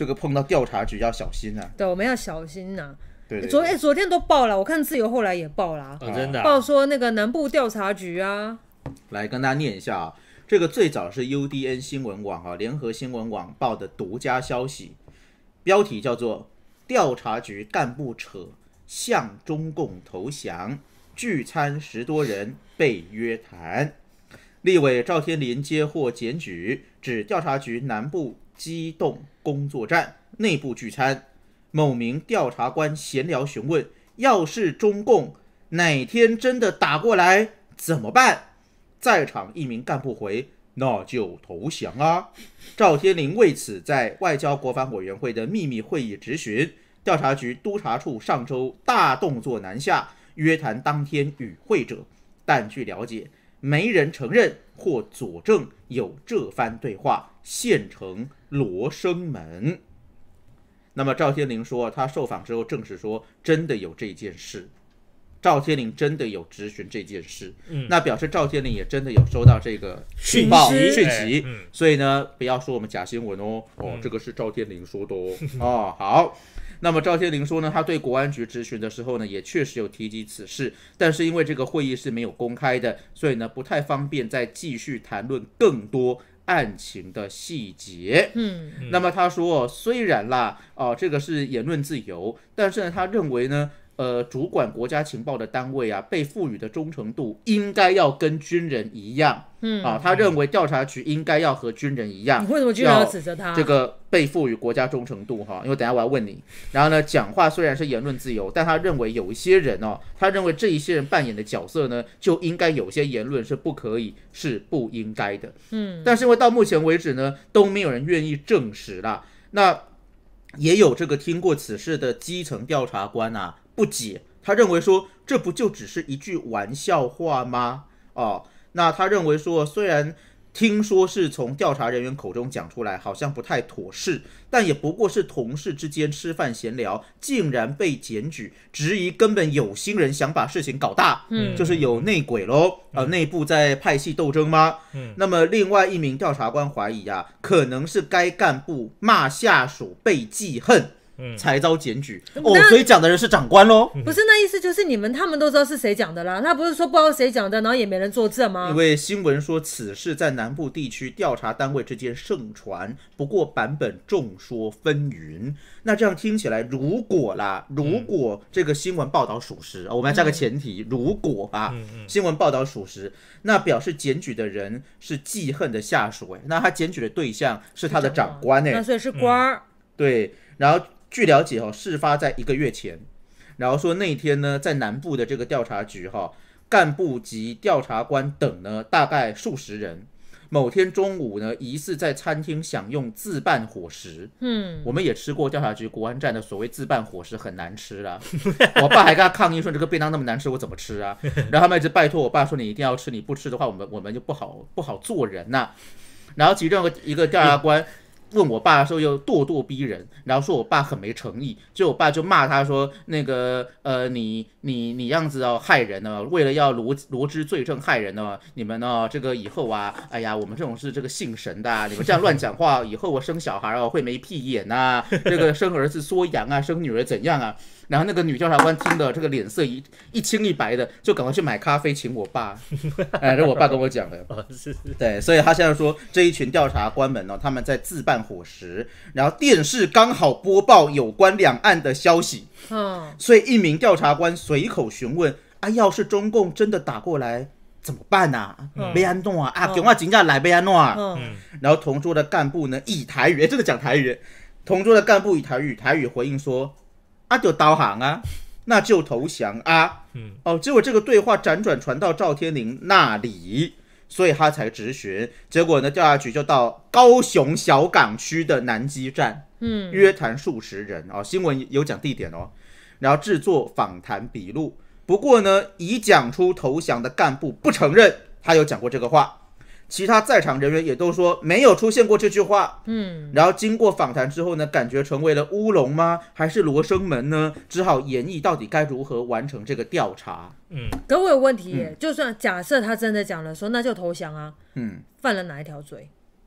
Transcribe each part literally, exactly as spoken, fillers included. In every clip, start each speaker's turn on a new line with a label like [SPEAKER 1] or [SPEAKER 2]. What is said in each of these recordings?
[SPEAKER 1] 这个碰到调查局要小心啊。
[SPEAKER 2] 对，我们要小心啊。
[SPEAKER 1] 对对对，
[SPEAKER 2] 昨哎、昨天都报了，我看自由后来也报了、啊
[SPEAKER 3] 哦，真的、啊、
[SPEAKER 2] 报说那个南部调查局啊。
[SPEAKER 1] 来跟大家念一下啊，这个最早是 U D N 新闻网啊，联合新闻网报的独家消息，标题叫做“调查局干部扯向中共投降，聚餐十多人被约谈”。立委赵天麟接获检举，指调查局南部机动工作站内部聚餐，某名调查官闲聊询问，要是中共哪天真的打过来怎么办？在场一名干部回，那就投降啊。赵天麟为此在外交国防委员会的秘密会议质询，调查局督察处上周大动作南下，约谈当天与会者，但据了解没人承认或佐证有这番对话，现成罗生门。那么赵天麟说，他受访之后证实说真的有这件事，赵天麟真的有质询这件事、嗯、那表示赵天麟也真的有收到这个讯报讯息、欸嗯、所以呢不要说我们假新闻哦，哦、嗯、这个是赵天麟说的哦。哦好，那么赵天麟说呢，他对国安局质询的时候呢也确实有提及此事，但是因为这个会议是没有公开的，所以呢不太方便再继续谈论更多案情的细节。嗯，那么他说、哦、虽然啦、哦、这个是言论自由，但是呢他认为呢呃，主管国家情报的单位啊，被赋予的忠诚度应该要跟军人一样。嗯，啊，他认为调查局应该要和军人一样。
[SPEAKER 2] 你为什么军人要指责他？
[SPEAKER 1] 这个被赋予国家忠诚度哈，因为等一下我要问你。然后呢，讲话虽然是言论自由，但他认为有一些人哦，他认为这一些人扮演的角色呢，就应该有些言论是不可以，是不应该的。嗯，但是因为到目前为止呢，都没有人愿意证实啦。那也有这个听过此事的基层调查官啊。不解，他认为说这不就只是一句玩笑话吗？哦，那他认为说虽然听说是从调查人员口中讲出来，好像不太妥适，但也不过是同事之间吃饭闲聊，竟然被检举，质疑根本有心人想把事情搞大，嗯，就是有内鬼咯，呃，内部在派系斗争吗？嗯，那么另外一名调查官怀疑啊，可能是该干部骂下属被记恨。才遭检举、嗯、哦，所以讲的人是长官咯。
[SPEAKER 2] 不是，那意思就是你们他们都知道是谁讲的啦，那不是说不知道谁讲的，然后也没人作证吗？
[SPEAKER 1] 因为新闻说此事在南部地区调查单位之间盛传，不过版本众说纷纭。那这样听起来，如果啦，如果这个新闻报道属实、嗯、我们要加个前提，嗯、如果啊、嗯，新闻报道属实，那表示检举的人是记恨的下属，那他检举的对象是他的长官，
[SPEAKER 2] 那所以是官儿、嗯。
[SPEAKER 1] 对，然后。据了解、哦、事发在一个月前，然后说那天呢，在南部的这个调查局、哦、干部及调查官等呢，大概数十人。某天中午呢，疑似在餐厅享用自办伙食。嗯，我们也吃过调查局国安站的所谓自办伙食，很难吃啦。我爸还跟他抗议说这个便当那么难吃，我怎么吃啊？然后他们一直拜托我爸说你一定要吃，你不吃的话，我们我们就不好不好做人呐、啊。然后其中一个调查官。问我爸的时候又咄咄逼人，然后说我爸很没诚意，就我爸就骂他说那个呃你你你样子哦害人呢，为了要罗罗织罪证害人呢，你们呢这个以后啊，哎呀我们这种是这个信神的、啊，你们这样乱讲话，以后我生小孩哦会没屁眼啊，这个生儿子缩阳啊，生女儿怎样啊？然后那个女调查官听的这个脸色一一青一白的，就赶快去买咖啡请我爸。哎，这我爸跟我讲的。
[SPEAKER 3] 哦，是是。
[SPEAKER 1] 对，所以他现在说这一群调查官们呢、哦，他们在自办伙食，然后电视刚好播报有关两岸的消息。嗯。所以一名调查官随口询问：啊，要是中共真的打过来怎么办啊？要安怎啊？啊，叫我真正来要安怎啊？嗯。然后同桌的干部呢，以台语，真的讲台语。同桌的干部以台语台语回应说。啊，就导航啊，那就投降啊。嗯，哦，结果这个对话辗转传到赵天麟那里，所以他才质询。结果呢，调查局就到高雄小港区的南基站，嗯，约谈数十人哦，新闻有讲地点哦，然后制作访谈笔录。不过呢，已讲出投降的干部不承认他有讲过这个话。其他在场人员也都说没有出现过这句话，嗯，然后经过访谈之后呢，感觉成为了乌龙吗？还是罗生门呢？只好研议到底该如何完成这个调查。嗯，
[SPEAKER 2] 可我有问题耶、嗯，就算假设他真的讲了说那就投降啊，嗯，犯了哪一条罪？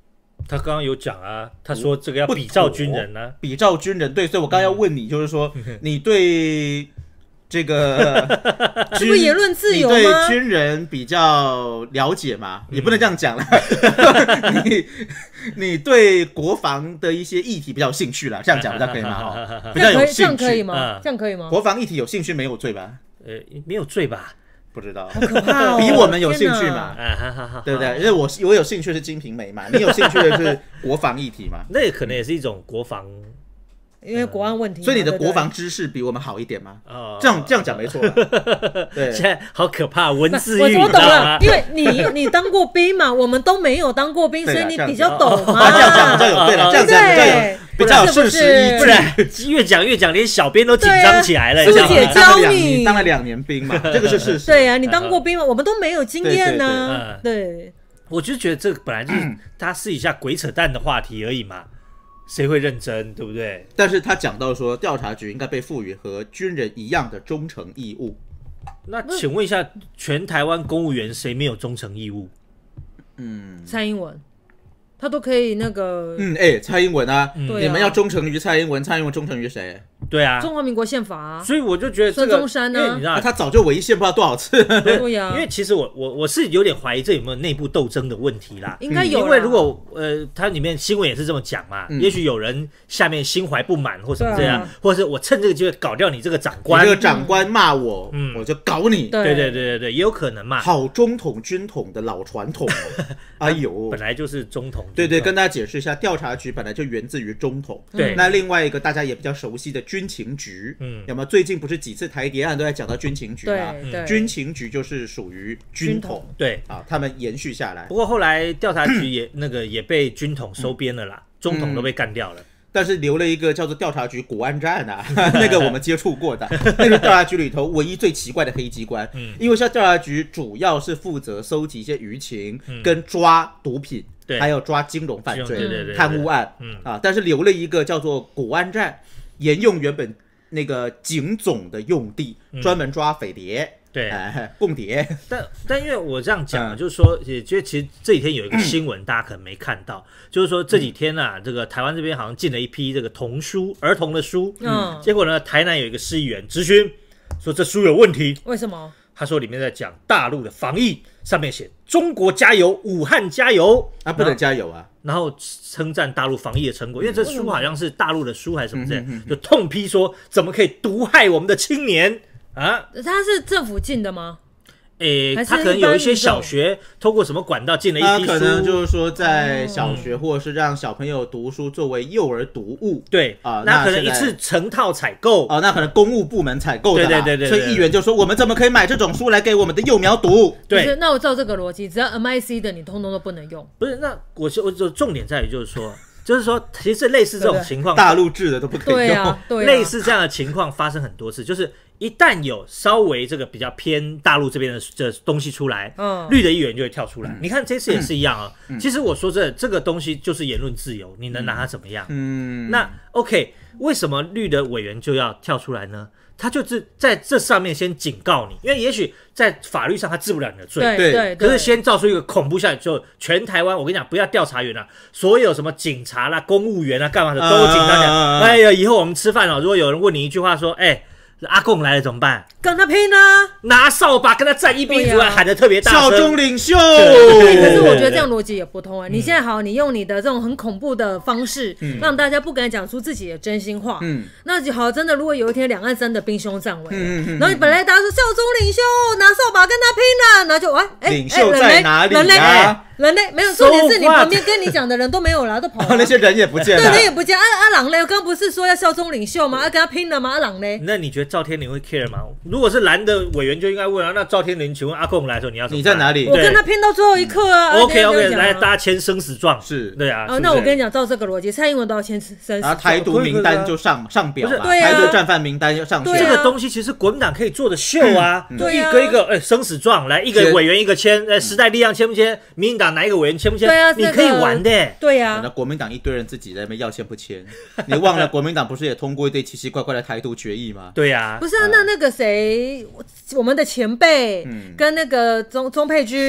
[SPEAKER 3] 他刚刚有讲啊，他说这个要比照军人啊，
[SPEAKER 1] 比照军人。对，所以我刚刚要问你，就是说你对这个
[SPEAKER 2] 这不言论自由吗？
[SPEAKER 1] 你对军人比较了解吗？也不能这样讲了。你你对国防的一些议题比较有兴趣啦，这样讲比较可以吗？比较有兴趣，
[SPEAKER 2] 这样可以吗？这样可以吗？
[SPEAKER 1] 国防议题有兴趣没有罪吧？
[SPEAKER 3] 呃，没有罪吧？
[SPEAKER 1] 不知道，
[SPEAKER 2] 好可怕哦！
[SPEAKER 1] 比我们有兴趣嘛？
[SPEAKER 3] 啊，
[SPEAKER 1] 对不对？因为我我有兴趣是《金瓶梅》嘛，你有兴趣的是国防议题嘛？
[SPEAKER 3] 那也可能也是一种国防，
[SPEAKER 2] 因为国安问题。
[SPEAKER 1] 所以你的国防知识比我们好一点吗？
[SPEAKER 3] 哦，
[SPEAKER 1] 这样这样讲没错吧？对，
[SPEAKER 3] 现在好可怕，文字狱，
[SPEAKER 2] 我我懂
[SPEAKER 3] 了，
[SPEAKER 2] 因为你你当过兵嘛，我们都没有当过兵，所以你比较懂嘛。
[SPEAKER 1] 这样讲比较有对了，这样讲比较有。比较有事实依据，
[SPEAKER 3] 不然越讲越讲，连小编都紧张起来了。
[SPEAKER 2] 苏姐教你
[SPEAKER 1] 当了两年兵嘛，这个是事实。
[SPEAKER 2] 对啊，你当过兵嘛，我们都没有经验呢。对，
[SPEAKER 3] 我就觉得这个本来就是大家私底下鬼扯淡的话题而已嘛，谁会认真，对不对？
[SPEAKER 1] 但是他讲到说，调查局应该被赋予和军人一样的忠诚义务。
[SPEAKER 3] 那请问一下，全台湾公务员谁没有忠诚义务？
[SPEAKER 1] 嗯，
[SPEAKER 2] 蔡英文。他都可以那个，
[SPEAKER 1] 嗯，哎、欸，蔡英文啊，
[SPEAKER 2] 嗯、
[SPEAKER 1] 你们要忠诚于蔡英文，蔡英文忠诚于谁？
[SPEAKER 3] 对啊，
[SPEAKER 2] 中华民国宪法啊，
[SPEAKER 3] 所以我就觉得这个
[SPEAKER 2] 孙中山呢、啊，
[SPEAKER 3] 你知道、
[SPEAKER 1] 啊，他早就违宪不知道多少次。
[SPEAKER 2] 对呀、啊，
[SPEAKER 3] 因为其实我我我是有点怀疑这有没有内部斗争的问题啦，
[SPEAKER 2] 应该有、嗯，
[SPEAKER 3] 因为如果呃，它里面新闻也是这么讲嘛，嗯、也许有人下面心怀不满或什么这样，啊、或者是我趁这个机会搞掉你这个长官，
[SPEAKER 1] 你这个长官骂我，嗯，我就搞你。
[SPEAKER 3] 对对对对对，也有可能嘛。
[SPEAKER 1] 好中统军统的老传统，哎呦，
[SPEAKER 3] 本来就是中统。
[SPEAKER 1] 对对，跟大家解释一下，调查局本来就源自于中统。
[SPEAKER 3] 对，
[SPEAKER 1] 那另外一个大家也比较熟悉的军情局。嗯，有没有最近不是几次台谍案都在讲到军情局吗？
[SPEAKER 2] 对，
[SPEAKER 1] 军情局就是属于军统，
[SPEAKER 3] 对
[SPEAKER 1] 啊，他们延续下来。
[SPEAKER 3] 不过后来调查局也那个也被军统收编了啦，中统都被干掉了。
[SPEAKER 1] 但是留了一个叫做调查局国安站啊，那个我们接触过的，那个调查局里头唯一最奇怪的黑机关。嗯，因为像调查局主要是负责搜集一些舆情，嗯、跟抓毒品。
[SPEAKER 3] 对，
[SPEAKER 1] 还有抓金融犯罪、
[SPEAKER 3] 对对对
[SPEAKER 1] 贪污案，嗯啊，但是留了一个叫做国安站，沿用原本那个警总的用地，嗯、专门抓匪谍，
[SPEAKER 3] 对，
[SPEAKER 1] 哎，共谍。
[SPEAKER 3] 但但因为我这样讲、嗯、就是说，也觉得其实这几天有一个新闻，大家可能没看到，嗯、就是说这几天啊，这个台湾这边好像进了一批这个童书，儿童的书，嗯，结果呢，台南有一个市议员质询说这书有问题，
[SPEAKER 2] 为什么？
[SPEAKER 3] 他说里面在讲大陆的防疫，上面写中国加油，武汉加油，
[SPEAKER 1] 啊，不能加油啊，
[SPEAKER 3] 然后称赞大陆防疫的成果，因为这书好像是大陆的书还是什么之类，就痛批说怎么可以毒害我们的青年啊？
[SPEAKER 2] 他是政府进的吗？
[SPEAKER 3] 诶，他可能有一些小学透过什么管道进了一批书，
[SPEAKER 1] 可能就是说在小学或者是让小朋友读书作为幼儿读物，
[SPEAKER 3] 对啊，那可能一次成套采购
[SPEAKER 1] 啊，那可能公务部门采购的，
[SPEAKER 3] 对对对对，
[SPEAKER 1] 所以议员就说我们怎么可以买这种书来给我们的幼苗读？
[SPEAKER 3] 对，
[SPEAKER 2] 那我照这个逻辑，只要 M I C 的你通通都不能用。
[SPEAKER 3] 不是，那我我就重点在于就是说。就是说，其实类似这种情况，
[SPEAKER 1] 大陆制的都不可以用。
[SPEAKER 2] 对啊，对啊，
[SPEAKER 3] 类似这样的情况发生很多次，就是一旦有稍微这个比较偏大陆这边的这东西出来，嗯，绿的议员就会跳出来。嗯、你看这次也是一样啊、哦。嗯、其实我说这这个东西就是言论自由，你能拿它怎么样？嗯，那 OK， 为什么绿的委员就要跳出来呢？他就是在这上面先警告你，因为也许在法律上他治不了你的罪，
[SPEAKER 2] 对对，
[SPEAKER 3] 可是先造出一个恐怖下来，就全台湾，我跟你讲，不要调查员了、啊，所有什么警察啦、公务员啊、干嘛的都紧张讲，哎呀，以后我们吃饭哦，如果有人问你一句话说，哎。阿共来了怎么办？
[SPEAKER 2] 跟他拼啊！
[SPEAKER 3] 拿扫把跟他站一边，主喊得特别大声。
[SPEAKER 1] 效忠领袖。
[SPEAKER 2] 可是我觉得这样逻辑也不通啊！你现在好，你用你的这种很恐怖的方式，嗯、让大家不敢讲出自己的真心话。嗯，那就好，真的，如果有一天两岸真的兵凶战危，嗯嗯、然后你本来大家说效忠领袖，拿扫把跟他拼了，然后就哎哎，
[SPEAKER 1] 领袖在哪里啊？
[SPEAKER 2] 人类没有，重点是你旁边跟你讲的人都没有了，都跑了、啊，
[SPEAKER 1] 那些人也不见了，
[SPEAKER 2] 对，人也不见。阿阿郎嘞，我刚不是说要效忠领袖吗？要跟他拼了吗？阿郎嘞？
[SPEAKER 3] 那你觉得赵天麟会 care 吗？如果是蓝的委员就应该问啊，那赵天麟，请问阿共来的时候你要怎么办？
[SPEAKER 1] 你在哪里？
[SPEAKER 2] 我跟他拼到最后一刻啊。
[SPEAKER 3] 嗯、OK OK， 来大家签生死状，
[SPEAKER 1] 是，
[SPEAKER 3] 对啊。
[SPEAKER 2] 哦，那我跟你讲，照这个逻辑，蔡英文都要签生死状，
[SPEAKER 1] 然后台独名单就上上表了，
[SPEAKER 2] 对
[SPEAKER 1] 啊，台独战犯名单要上
[SPEAKER 3] 线。这个东西其实国民党可以做的秀啊，就一个一个哎生死状来，一个委员一个签，哎，时代力量签不签？民进党哪一个委员签不签？
[SPEAKER 2] 对啊，
[SPEAKER 3] 你可以玩的。
[SPEAKER 2] 对呀，
[SPEAKER 1] 那国民党一堆人自己在那边要签不签？你忘了国民党不是也通过一堆奇奇怪怪的台独决议吗？
[SPEAKER 3] 对呀，
[SPEAKER 2] 不是啊，那那个谁，我们的前辈跟那个钟钟佩君。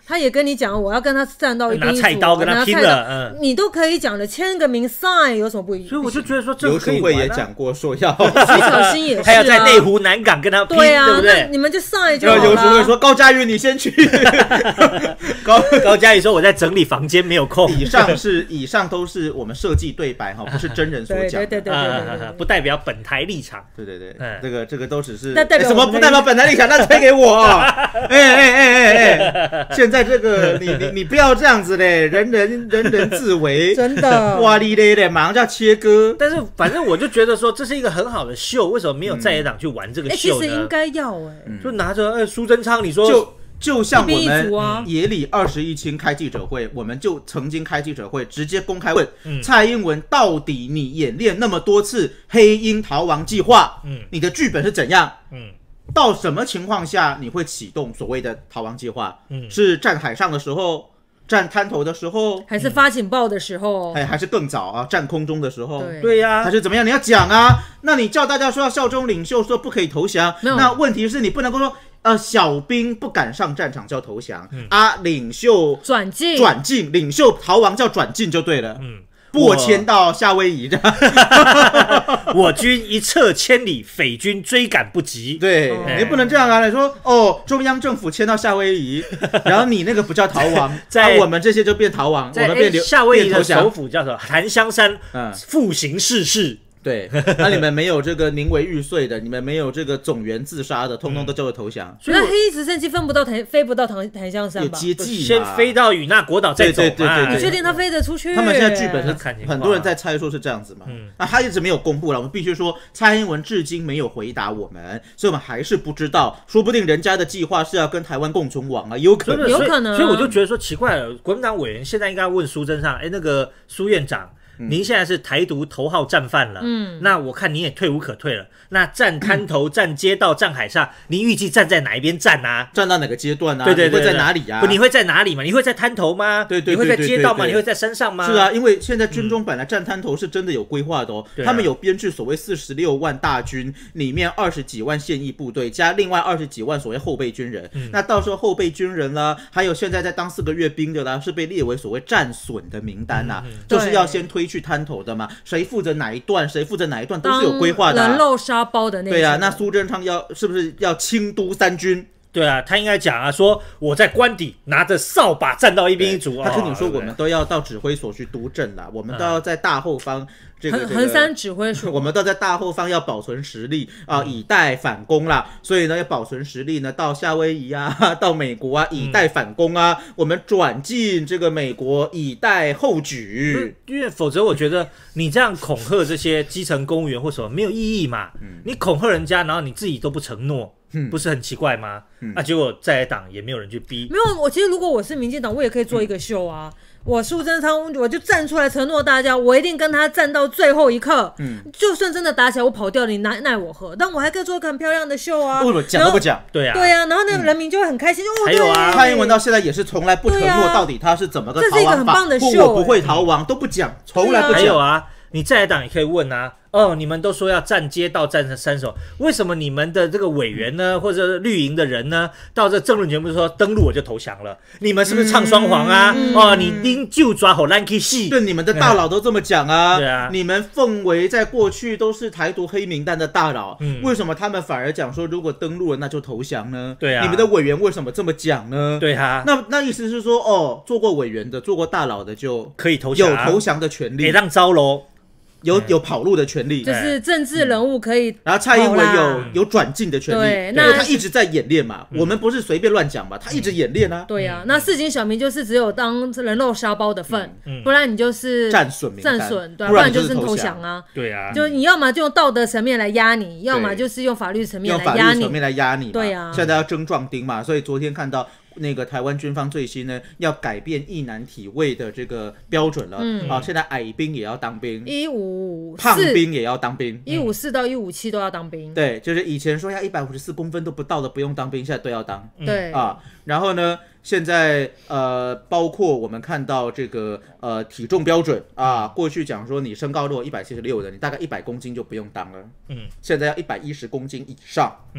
[SPEAKER 2] 他也跟你讲我要跟他站到一边一组，
[SPEAKER 3] 拿菜刀跟他拼了，
[SPEAKER 2] 嗯，你都可以讲了，签个名 sign 有什么不一样？
[SPEAKER 3] 所以我就觉得说这个可以
[SPEAKER 1] 玩啊。刘淑慧也讲过说要
[SPEAKER 2] 徐小新也是、啊，
[SPEAKER 3] 还要在内湖南港跟他拼，
[SPEAKER 2] 对啊，
[SPEAKER 3] 对不对？
[SPEAKER 2] 你们就 sign 就好了。
[SPEAKER 1] 刘淑慧说高嘉瑜你先去，
[SPEAKER 3] 高高嘉瑜说我在整理房间没有空。
[SPEAKER 1] 以上是以上都是我们设计对白哈，不是真人所讲的，
[SPEAKER 2] 对对对对对，
[SPEAKER 3] 不代表本台立场。
[SPEAKER 1] 对对对，这个这个都只是
[SPEAKER 2] 什
[SPEAKER 1] 么不代表本台立场？那推给我，哎哎哎哎哎，现在这个你你你不要这样子嘞，人人人人自危，
[SPEAKER 2] 真的
[SPEAKER 1] 哇哩嘞嘞，马上就要切割。
[SPEAKER 3] 但是反正我就觉得说这是一个很好的秀，为什么没有在野党去玩这个秀呢？
[SPEAKER 2] 其实应该要哎，
[SPEAKER 3] 就拿着哎苏贞昌，你说
[SPEAKER 1] 就。就像我们野里二十一青开记者会，我们就曾经开记者会，直接公开问、嗯、蔡英文，到底你演练那么多次黑鹰逃亡计划，嗯，你的剧本是怎样？嗯，到什么情况下你会启动所谓的逃亡计划？嗯，是站海上的时候，站滩头的时候，
[SPEAKER 2] 还是发警报的时候？
[SPEAKER 1] 哎，还是更早啊，站空中的时候？
[SPEAKER 2] 对
[SPEAKER 3] 对呀、啊，
[SPEAKER 1] 还是怎么样？你要讲啊！那你叫大家说要效忠领袖，说不可以投降，那问题是你不能够说。呃，小兵不敢上战场叫投降、嗯、啊，领袖
[SPEAKER 2] 转进
[SPEAKER 1] 转进，领袖逃亡叫转进就对了。嗯，拨迁到夏威夷的，
[SPEAKER 3] 我军一撤千里，匪军追赶不及。
[SPEAKER 1] 对，哦、你不能这样啊！你说哦，中央政府迁到夏威夷，然后你那个不叫逃亡，在、啊、我们这些就变逃亡，我们变
[SPEAKER 3] 夏威夷的首府叫什么？檀香山，嗯，复行世事。
[SPEAKER 1] 对，那你们没有这个宁为玉碎的，你们没有这个总员自杀的，通通都叫做投降。
[SPEAKER 2] 嗯、那黑衣直升机分不到台，飞不到檀檀香山吧？
[SPEAKER 1] 有接济，
[SPEAKER 3] 先飞到与那国岛再走嘛。
[SPEAKER 1] 对对对对，
[SPEAKER 2] 你确定他飞得出去？
[SPEAKER 1] 他们现在剧本是很多人在猜说是这样子嘛。嗯，那他一直没有公布了，我们必须说蔡英文至今没有回答我们，所以我们还是不知道，说不定人家的计划是要跟台湾共存亡啊，有可能，
[SPEAKER 2] 有可能。
[SPEAKER 3] 所以我就觉得说奇怪了，国民党委员现在应该问苏贞昌，哎，那个苏院长。您现在是台独头号战犯了，嗯，那我看你也退无可退了。那站滩头、站街道、站海上，你预计站在哪一边站啊？
[SPEAKER 1] 站到哪个阶段啊？
[SPEAKER 3] 对对 对, 对，
[SPEAKER 1] 你会在哪里啊？
[SPEAKER 3] 不，你会在哪里嘛？你会在滩头吗？
[SPEAKER 1] 对 对, 對, 對, 對, 對, 對，
[SPEAKER 3] 你会在街道吗？你会在山上吗？
[SPEAKER 1] 是啊，因为现在军中本来站滩头是真的有规划的哦，啊、他们有编制所谓四十六万大军，里面二十几万现役部队，加另外二十几万所谓后备军人。嗯、那到时候后备军人啦，还有现在在当四个月兵的啦，是被列为所谓战损的名单呐、啊，嗯、就是要先推去滩头的嘛。谁负责哪一段，谁负责哪一段都是有规划的、啊。
[SPEAKER 2] 人肉沙包的那种。
[SPEAKER 1] 对啊，那苏贞昌要是不是要清都三军？
[SPEAKER 3] 对啊，他应该讲啊，说我在官邸拿着扫把站到一边一组。
[SPEAKER 1] 他跟你说，我们都要到指挥所去督阵啦，我们都要在大后方。这个
[SPEAKER 2] 横山指挥所，
[SPEAKER 1] 我们都在大后方要保存实力啊、呃，以待反攻啦。所以呢，要保存实力呢，到夏威夷啊，到美国啊，以待反攻啊。嗯、我们转进这个美国，以待后举。
[SPEAKER 3] 因为否则，我觉得你这样恐吓这些基层公务员或什么没有意义嘛。嗯、你恐吓人家，然后你自己都不承诺。嗯、不是很奇怪吗？那、嗯啊、结果在野党也没有人去逼。
[SPEAKER 2] 没有，我其实如果我是民进党，我也可以做一个秀啊。嗯、我苏贞昌，我就站出来承诺大家，我一定跟他战到最后一刻。嗯，就算真的打起来，我跑掉了，你奈奈我何？但我还可以做一个很漂亮的秀啊。
[SPEAKER 1] 为什么讲都不讲？
[SPEAKER 3] 对啊，
[SPEAKER 2] 对啊，然后那个人民就会很开心。嗯、
[SPEAKER 3] 还有啊，
[SPEAKER 1] 蔡英文到现在也是从来不承诺到底他是怎么个逃亡法，
[SPEAKER 2] 这是一个很棒的秀、欸。
[SPEAKER 1] 我不会逃亡，都不讲，从来不讲。
[SPEAKER 3] 还有啊。你在野党也可以问啊，哦，你们都说要站街道、站山手，为什么你们的这个委员呢，或者绿营的人呢，到这政论节目说登陆我就投降了？你们是不是唱双簧啊？嗯、哦，你拎就抓好烂 K 戏，
[SPEAKER 1] 对，你们的大佬都这么讲啊。
[SPEAKER 3] 对啊，
[SPEAKER 1] 你们奉为在过去都是台独黑名单的大佬，嗯、为什么他们反而讲说如果登陆了那就投降呢？
[SPEAKER 3] 对啊，
[SPEAKER 1] 你们的委员为什么这么讲呢？
[SPEAKER 3] 对啊，
[SPEAKER 1] 那那意思是说，哦，做过委员的、做过大佬的就
[SPEAKER 3] 可以投降，
[SPEAKER 1] 有投降的权利，
[SPEAKER 3] 也让招喽。
[SPEAKER 1] 有有跑路的权利，
[SPEAKER 2] 就是政治人物可以、嗯，
[SPEAKER 1] 然后蔡英文有有转进的权利，
[SPEAKER 2] 对，
[SPEAKER 1] 那他一直在演练嘛，嗯、我们不是随便乱讲嘛，他一直演练啊。
[SPEAKER 2] 对啊，那市井小民就是只有当人肉沙包的份，嗯、不然你就是
[SPEAKER 1] 战损名单，
[SPEAKER 2] 战损，对、啊，不然就是投降啊。
[SPEAKER 3] 对啊，
[SPEAKER 2] 就你要么就用道德层面来压你，要么就是用法律层面来压你，
[SPEAKER 1] 用法律层面来压你，
[SPEAKER 2] 对啊。
[SPEAKER 1] 现在要争壮丁嘛，所以昨天看到。那个台湾军方最新呢，要改变役男体位的这个标准了、嗯、啊！现在矮兵也要当兵，
[SPEAKER 2] 一五
[SPEAKER 1] 胖兵也要当兵，
[SPEAKER 2] 一五四到一五七都要当兵。
[SPEAKER 1] 对，就是以前说要一百五十四公分都不到的不用当兵，现在都要当。
[SPEAKER 2] 对、嗯、
[SPEAKER 1] 啊，然后呢，现在呃，包括我们看到这个呃体重标准啊，过去讲说你身高如果一百七十六的，你大概一百公斤就不用当了。嗯，现在要一百一十公斤以上。嗯。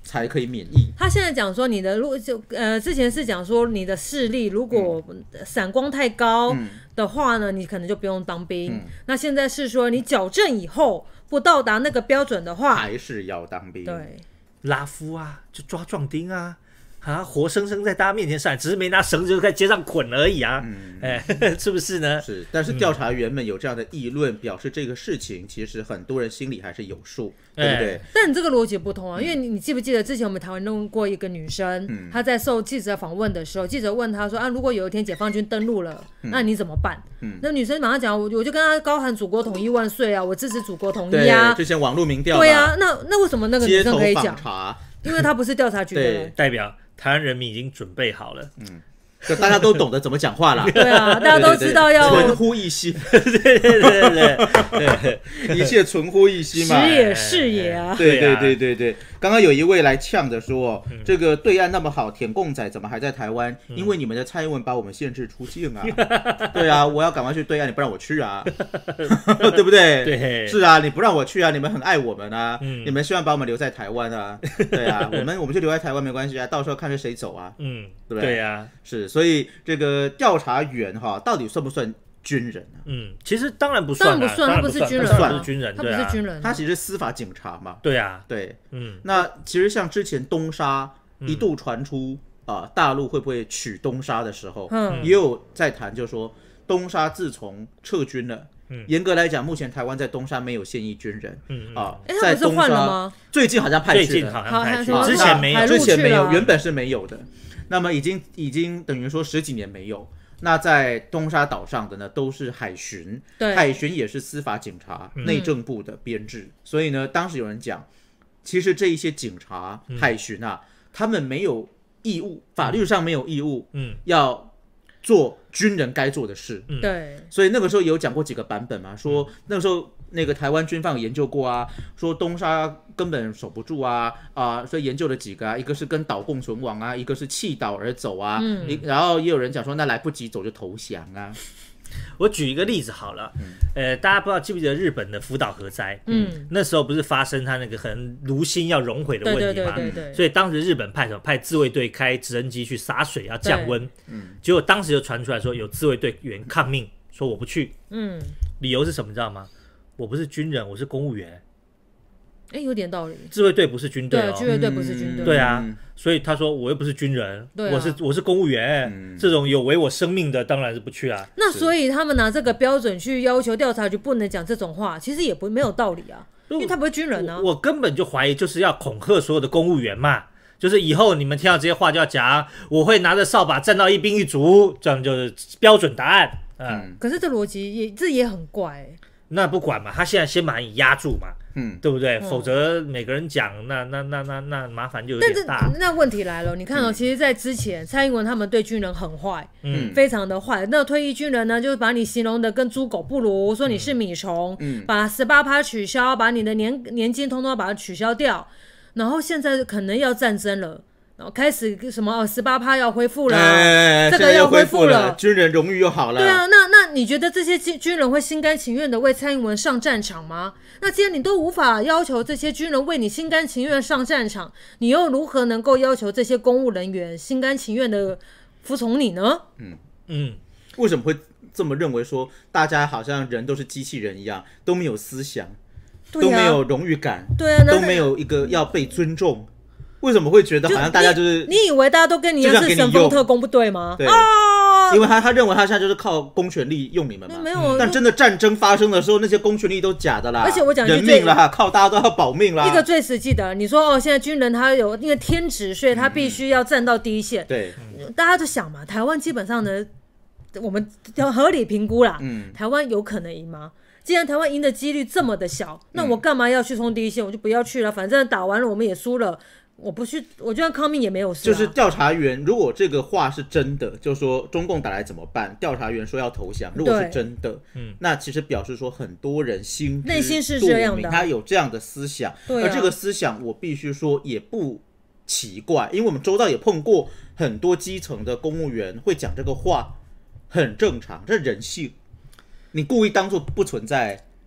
[SPEAKER 1] 才可以免疫。
[SPEAKER 2] 他现在讲说你的，如果就呃之前是讲说你的视力如果散光太高的话呢，嗯、你可能就不用当兵。嗯、那现在是说你矫正以后不到达那个标准的话，
[SPEAKER 1] 还是要当兵。
[SPEAKER 2] 对，
[SPEAKER 3] 拉夫啊，就抓壮丁啊。啊，活生生在大家面前上，只是没拿绳子就在街上捆而已啊！嗯，哎，是不是呢？
[SPEAKER 1] 是，但是调查员们有这样的议论，嗯、表示这个事情其实很多人心里还是有数，对不对？
[SPEAKER 2] 但你这个逻辑不同啊，因为你你记不记得之前我们台湾弄过一个女生，嗯、她在受记者访问的时候，记者问她说啊，如果有一天解放军登陆了，嗯、那你怎么办？嗯、那女生马上讲，我我就跟她高喊祖国统一万岁啊，我支持祖国统一啊！
[SPEAKER 1] 之前网络民调，
[SPEAKER 2] 对啊，那那为什么那个女生可以讲？因为她不是调查局的人，
[SPEAKER 3] 代表。台湾人民已经准备好了，
[SPEAKER 1] 嗯，就大家都懂得怎么讲话了。
[SPEAKER 2] 对啊，大家都知道要
[SPEAKER 1] 存乎一心。
[SPEAKER 3] 对对对对
[SPEAKER 1] 对，一切存乎一心嘛。
[SPEAKER 2] 时也是也啊。
[SPEAKER 1] 对对对对对，刚刚有一位来呛着说，嗯、这个对岸那么好，舔共仔怎么还在台湾？嗯、因为你们的蔡英文把我们限制出境啊。对啊，我要赶快去对岸，你不让我去啊，对不对？
[SPEAKER 3] 对，
[SPEAKER 1] 是啊，你不让我去啊，你们很爱我们啊，嗯、你们希望把我们留在台湾啊。对啊，我们我们就留在台湾没关系啊，到时候看是谁走啊。嗯，对不对？
[SPEAKER 3] 对啊，
[SPEAKER 1] 是，所以这个调查员哈，到底算不算军人啊？
[SPEAKER 3] 嗯，其实当然不算，
[SPEAKER 2] 当然不算，他不是军人，
[SPEAKER 3] 他不是军人，
[SPEAKER 2] 他不是军人，
[SPEAKER 1] 他其实是司法警察嘛。
[SPEAKER 3] 对啊，
[SPEAKER 1] 对，嗯，那其实像之前东沙一度传出啊、呃，大陆会不会取东沙的时候，嗯，也有在谈，就是说东沙自从撤军了。嗯，严格来讲，目前台湾在东沙没有现役军人，嗯啊，
[SPEAKER 2] 欸、在东沙
[SPEAKER 1] 最近好像派去了，
[SPEAKER 3] 最近好像派去了，之前没有，
[SPEAKER 1] 之前没有，原本是没有的。那么已经已经等于说十几年没有。那在东沙岛上的呢，都是海巡，海巡也是司法警察、嗯、内政部的编制。所以呢，当时有人讲，其实这一些警察、嗯、海巡啊，他们没有义务，法律上没有义务，嗯，要做军人该做的事。
[SPEAKER 2] 对、嗯，
[SPEAKER 1] 所以那个时候有讲过几个版本嘛，说那个时候那个台湾军方有研究过啊，说东沙根本守不住啊啊、呃，所以研究了几个啊，一个是跟岛共存亡啊，一个是弃岛而走啊，嗯、然后也有人讲说那来不及走就投降啊。
[SPEAKER 3] 我举一个例子好了，嗯、呃，大家不知道记不记得日本的福岛核灾？嗯，那时候不是发生他那个可能炉心要熔毁的问题吗？
[SPEAKER 2] 对对对对对，
[SPEAKER 3] 所以当时日本派什么派自卫队开直升机去洒水要降温，嗯，结果当时就传出来说有自卫队员抗命，说我不去，嗯，理由是什么你知道吗？我不是军人，我是公务员。
[SPEAKER 2] 哎，有点道理。
[SPEAKER 3] 自卫队不是军队哦，
[SPEAKER 2] 对，自卫队不是军队。
[SPEAKER 3] 对啊，所以他说我又不是军人，啊、我是我是公务员，嗯、这种有违我生命的当然是不去啊。
[SPEAKER 2] 那所以他们拿这个标准去要求调查局不能讲这种话，其实也不没有道理啊，因为他不是军人啊。
[SPEAKER 3] 我, 我根本就怀疑就是要恐吓所有的公务员嘛，就是以后你们听到这些话就要讲，我会拿着扫把站到一兵一卒，这样就是标准答案。嗯，
[SPEAKER 2] 嗯可是这逻辑也这也很怪、欸。
[SPEAKER 3] 那不管嘛，他现在先把你压住嘛，嗯，对不对？嗯、否则每个人讲，那那那那那麻烦就有点大。
[SPEAKER 2] 那问题来了，你看哦，嗯、其实，在之前蔡英文他们对军人很坏，嗯，非常的坏。那退役军人呢，就是把你形容的跟猪狗不如，说你是米虫，嗯，把 百分之十八 取消，把你的年年金通通把它取消掉。然后现在可能要战争了。然后开始什么哦， 百分之十八 要恢复了，
[SPEAKER 1] 哎、
[SPEAKER 2] 这个要恢复了，
[SPEAKER 1] 军人荣誉又好了。
[SPEAKER 2] 对啊，那那你觉得这些军人会心甘情愿的为蔡英文上战场吗？那既然你都无法要求这些军人为你心甘情愿上战场，你又如何能够要求这些公务人员心甘情愿的服从你呢？
[SPEAKER 1] 嗯嗯，为什么会这么认为说大家好像人都是机器人一样，都没有思想，
[SPEAKER 2] 对啊、
[SPEAKER 1] 都没有荣誉感，
[SPEAKER 2] 对啊，
[SPEAKER 1] 都没有一个要被尊重？为什么会觉得好像大家就是
[SPEAKER 2] 你, 你以为大家都跟你一样是神风特工不对吗？
[SPEAKER 1] 对、啊、因为他他认为他现在就是靠公权力用你们嘛，
[SPEAKER 2] 没有。
[SPEAKER 1] 但真的战争发生的时候，那些公权力都假的啦。
[SPEAKER 2] 而且我讲
[SPEAKER 1] 人命啦，靠大家都要保命啦。
[SPEAKER 2] 一个最实际的，你说哦，现在军人他有那个天职，所以他必须要站到第一线。
[SPEAKER 1] 嗯、对、
[SPEAKER 2] 嗯，大家就想嘛，台湾基本上呢，我们要合理评估啦，嗯、台湾有可能赢吗？既然台湾赢的几率这么的小，那我干嘛要去冲第一线？我就不要去了，反正打完了我们也输了。我不去，我就算抗命也没有事、啊。
[SPEAKER 1] 就是调查员，如果这个话是真的，就是说中共打来怎么办？调查员说要投降，如果是真的，嗯，那其实表示说很多人心
[SPEAKER 2] 内心是这样的，
[SPEAKER 1] 他有这样的思想，
[SPEAKER 2] 对、啊。
[SPEAKER 1] 而这个思想，我必须说也不奇怪，因为我们周遭也碰过很多基层的公务员会讲这个话，很正常，这人性。你故意当作不存在，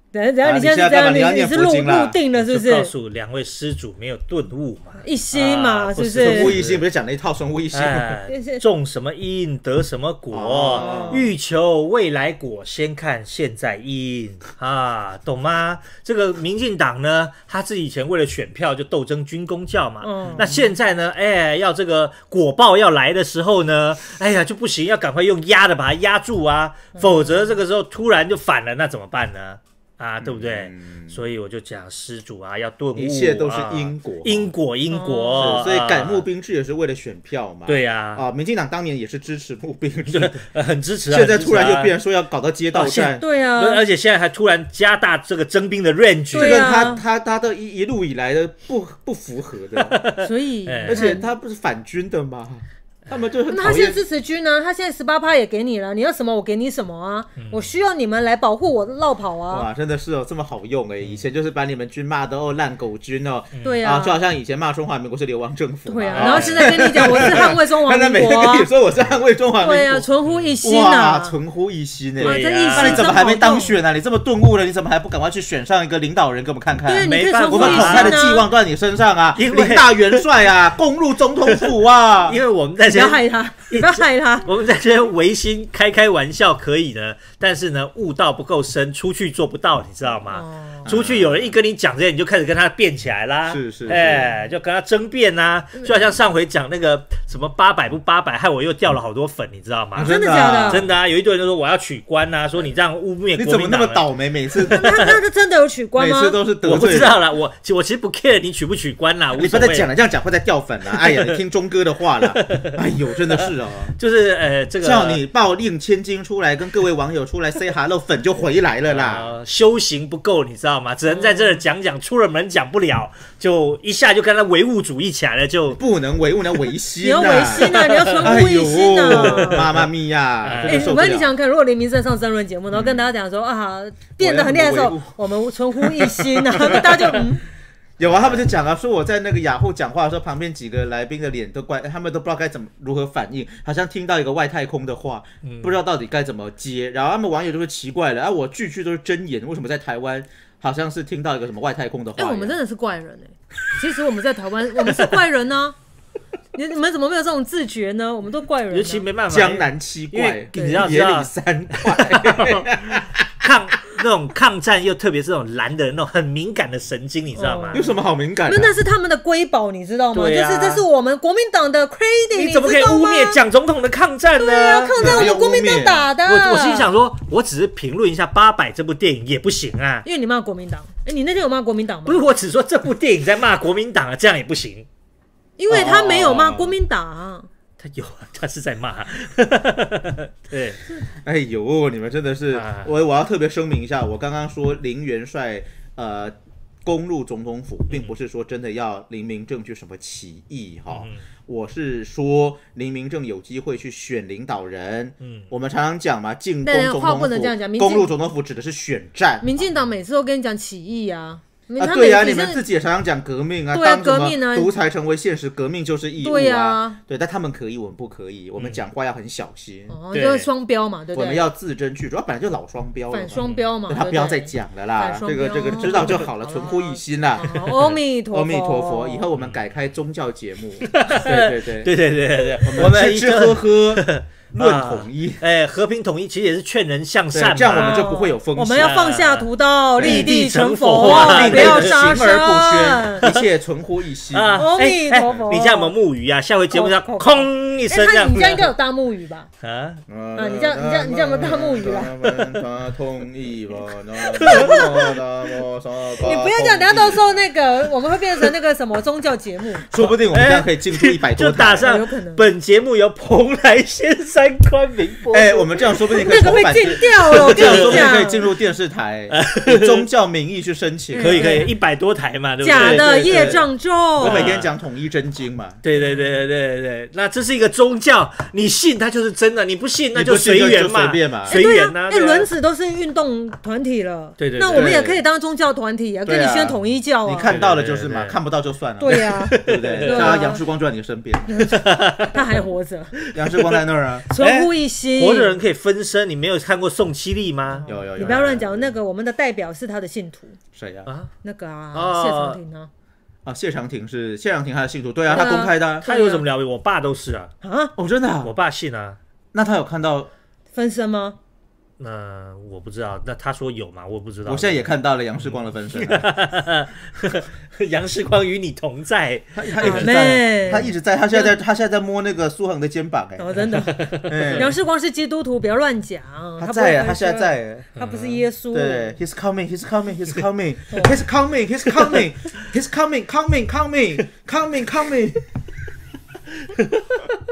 [SPEAKER 2] 等下等下，你现在是这样，你你是入入定了是不是？
[SPEAKER 3] 告诉两位施主没有顿悟嘛，
[SPEAKER 2] 一心嘛，是不是？
[SPEAKER 1] 孙悟一心不是讲了一套孙悟一心？
[SPEAKER 3] 种什么因得什么果，欲求未来果，先看现在因啊，懂吗？这个民进党呢，他是以前为了选票就斗争军公教嘛，那现在呢，哎，要这个果报要来的时候呢，哎呀就不行，要赶快用压的把它压住啊，否则这个时候突然就反了，那怎么办呢？啊，对不对？嗯、所以我就讲施主啊，要顿悟，
[SPEAKER 1] 一切都是因果，啊、
[SPEAKER 3] 因果，因果。
[SPEAKER 1] 哦、所以改募兵制也是为了选票嘛。
[SPEAKER 3] 对呀、
[SPEAKER 1] 啊，啊，民进党当年也是支持募兵制，
[SPEAKER 3] 呃、很支持、啊。
[SPEAKER 1] 现在突然又变成说要搞到街道战，
[SPEAKER 2] 啊对啊，
[SPEAKER 3] 而且现在还突然加大这个征兵的 range，
[SPEAKER 1] 这跟他他他的一一路以来的不不符合的。
[SPEAKER 2] 所以，
[SPEAKER 1] 而且他不是反军的吗？他们就很
[SPEAKER 2] 那他现在支持军呢？他现在十八趴也给你了，你要什么我给你什么啊！嗯、我需要你们来保护我的落跑啊！
[SPEAKER 1] 哇，真的是哦，这么好用哎！以前就是把你们军骂的哦烂狗军哦，
[SPEAKER 2] 对
[SPEAKER 1] 啊，就好像以前骂中华民国是流亡政府，
[SPEAKER 2] 对啊，然后现在跟你讲我是捍卫中华民国，
[SPEAKER 1] 每天跟你说我是捍卫中华民国，
[SPEAKER 2] 对啊，存乎一心啊，
[SPEAKER 1] 存乎一心哎！
[SPEAKER 2] 这一心
[SPEAKER 1] 你怎么还没当选呢？你这么顿悟了，你怎么还不赶快去选上一个领导人给我们看看？
[SPEAKER 2] 对，
[SPEAKER 1] 没
[SPEAKER 2] 办法，
[SPEAKER 1] 我们统派的寄望都在你身上啊！林大元帅啊，攻入总统府啊！
[SPEAKER 3] 因为我们在
[SPEAKER 2] 不要害他。不要害他！
[SPEAKER 3] 我们在这边违心开开玩笑可以的，但是呢，悟道不够深，出去做不到，你知道吗？哦、出去有人一跟你讲这些，你就开始跟他辩起来啦。
[SPEAKER 1] 是是，
[SPEAKER 3] 哎，就跟他争辩啊，就好像上回讲那个什么八百不八百，害我又掉了好多粉，你知道吗？
[SPEAKER 2] 啊、真的假的？
[SPEAKER 3] 真的啊！有一堆人就说我要取关啊，说你这样污蔑国民党。
[SPEAKER 1] 你怎么那么倒霉？每次
[SPEAKER 2] 那那他真的有取关吗？
[SPEAKER 1] 每次都是得罪。
[SPEAKER 3] 我不知道啦，我我其实不 care 你取不取关啦，
[SPEAKER 1] 你不要再讲了，这样讲会再掉粉了。哎呀，你听钟哥的话了。哎呦，真的是哦，
[SPEAKER 3] 就是。呃，这个
[SPEAKER 1] 叫你报令千金出来，跟各位网友出来 say hello， 粉就回来了啦。
[SPEAKER 3] 呃、修行不够，你知道吗？只能在这儿讲讲，出了门讲不了，就一下就跟他唯物主义起来了，就
[SPEAKER 1] 不能唯物，你要唯心、啊，
[SPEAKER 2] 你要唯心啊，你要存乎一心啊！
[SPEAKER 1] 妈妈咪呀！
[SPEAKER 2] 哎，我跟你想想看，如果林明正上争论节目，然后跟大家讲说、嗯、啊，变得很厉害的时候，我们存乎一心啊，大家就嗯。
[SPEAKER 1] 有啊，他们就讲啊，说我在那个雅虎讲话的时候，旁边几个来宾的脸都怪，他们都不知道该怎么如何反应，好像听到一个外太空的话，嗯、不知道到底该怎么接。然后他们网友就会奇怪了，啊，我句句都是真言，为什么在台湾好像是听到一个什么外太空的话？
[SPEAKER 2] 哎、欸，我们真的是怪人哎、欸！其实我们在台湾，我们是怪人呢、啊。你你们怎么没有这种自觉呢？我们都怪人、啊，
[SPEAKER 3] 尤其没办法，
[SPEAKER 1] 江南七怪，
[SPEAKER 3] 你知道
[SPEAKER 1] 野里三怪，
[SPEAKER 3] 抗那种抗战又特别是那种蓝的那种很敏感的神经，你知道吗？
[SPEAKER 1] 有什么好敏感的、
[SPEAKER 2] 啊？那是他们的瑰宝，你知道吗？啊、就是这是我们国民党的 credit，
[SPEAKER 3] 你怎么可以污蔑蒋总统的抗战呢？
[SPEAKER 2] 对啊，抗战我们国民党打的。
[SPEAKER 3] 我我心想说，我只是评论一下《八百》这部电影也不行啊，
[SPEAKER 2] 因为你骂国民党。哎，你那天有骂国民党吗？
[SPEAKER 3] 不是，我只说这部电影在骂国民党啊，这样也不行。
[SPEAKER 2] 因为他没有骂国民党、啊，
[SPEAKER 3] 他有，他是在骂。对，
[SPEAKER 1] 哎呦，你们真的是，啊、我我要特别声明一下，我刚刚说林元帅呃攻入总统府，并不是说真的要林明正去什么起义哈。嗯我是说，林明正有机会去选领导人。嗯，我们常常讲嘛，进攻总统府、攻入总统府指的是选战。
[SPEAKER 2] 民进党每次都跟你讲起义啊。
[SPEAKER 1] 啊，对呀、啊，你们自己也常常讲革命啊，
[SPEAKER 2] 对啊，
[SPEAKER 1] 当
[SPEAKER 2] 革命啊，
[SPEAKER 1] 独裁成为现实，革命就是义务啊。
[SPEAKER 2] 对啊，
[SPEAKER 1] 对，但他们可以，我们不可以，我们讲话要很小心。
[SPEAKER 2] 哦，就是双标嘛，对不对？
[SPEAKER 1] 我们要字斟句酌，本来就老双标了，
[SPEAKER 2] 反双标嘛，
[SPEAKER 1] 他不要再讲了啦，这个这个知道就好了，存乎一心啦。
[SPEAKER 2] 阿弥陀佛，
[SPEAKER 1] 阿弥陀佛，以后我们改开宗教节目，对对对
[SPEAKER 3] 对对对对，
[SPEAKER 1] 我们吃吃喝喝。论统一，
[SPEAKER 3] 哎、啊，和平统一其实也是劝人向善嘛，
[SPEAKER 1] 这样我们就不会有风险。
[SPEAKER 2] 我们要放下屠刀，立地成佛，不要杀生，
[SPEAKER 1] 一切存乎一心。
[SPEAKER 2] 阿弥陀佛，
[SPEAKER 3] 你家有没有木鱼啊？下回节目要空一声这样。
[SPEAKER 2] 你家应该有大木鱼吧？啊啊！你家你家你家有没有大木鱼啦？你不要讲，等下到时候那个我们会变成那个什么宗教节目，
[SPEAKER 1] 说不定我们这样可以进入一百多台。
[SPEAKER 3] 就打上本节目由蓬莱仙山。三观明播，
[SPEAKER 1] 哎，我们这样说不定可以
[SPEAKER 2] 那个被禁掉了。我跟你讲，
[SPEAKER 1] 可以进入电视台，以宗教名义去申请，
[SPEAKER 3] 可以可以，一百多台嘛，对不对？
[SPEAKER 2] 假的业障重，
[SPEAKER 1] 我每天讲统一真经嘛，
[SPEAKER 3] 对对对对对对，那这是一个宗教，你信它就是真真的，你不信那就随缘嘛，
[SPEAKER 1] 随便嘛，
[SPEAKER 3] 随缘呐。
[SPEAKER 2] 哎，轮子都是运动团体了，
[SPEAKER 3] 对对，
[SPEAKER 2] 那我们也可以当宗教团体啊，跟你宣统一教啊。
[SPEAKER 1] 你看到了就是嘛，看不到就算了。
[SPEAKER 2] 对呀，
[SPEAKER 1] 对不对？像杨世光就在你身边，
[SPEAKER 2] 他还活着，
[SPEAKER 1] 杨世光在那儿啊，
[SPEAKER 2] 存乎一心。
[SPEAKER 3] 活着人可以分身，你没有看过宋七力吗？
[SPEAKER 1] 有有有，
[SPEAKER 2] 你不要乱讲，那个我们的代表是他的信徒。
[SPEAKER 1] 谁呀？
[SPEAKER 2] 啊，那个啊，谢长廷啊。
[SPEAKER 1] 啊，谢长廷是谢长廷他的信徒，对啊，他公开的。
[SPEAKER 3] 他有什么了不起？我爸都是啊。
[SPEAKER 2] 啊，
[SPEAKER 1] 哦，真的，
[SPEAKER 3] 我爸信啊。
[SPEAKER 1] 那他有看到
[SPEAKER 2] 分身吗？
[SPEAKER 3] 那我不知道，那他说有吗？我不知道。
[SPEAKER 1] 我现在也看到了杨世光的分身，
[SPEAKER 3] 杨世光与你同在，
[SPEAKER 1] 他他一直在，他一直在，他现在在，他现在在摸那个苏恒的肩膀，哎，
[SPEAKER 2] 哦，真的，杨世光是基督徒，不要乱讲，
[SPEAKER 1] 他在，他现在在，
[SPEAKER 2] 他不是耶稣，
[SPEAKER 1] 对 ，He's coming, He's coming, He's coming, He's coming, He's coming, He's coming, coming, coming, coming, coming。